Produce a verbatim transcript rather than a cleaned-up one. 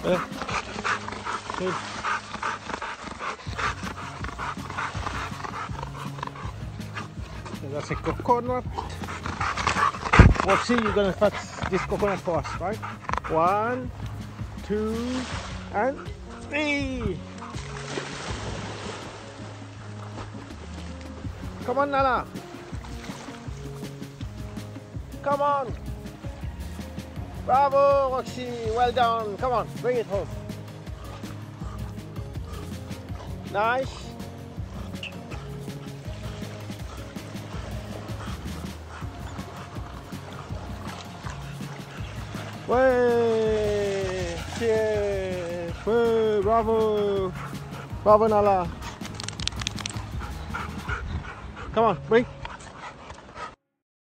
Eh. Good. So that's a coconut. Well, see, you're gonna touch this coconut first, right? One, two, and three. Come on, Nala. Come on. Bravo, Roxy. Well done. Come on, bring it home. Nice. Way. Cheers. Way. Bravo. Bravo, Nala. Come on, bring.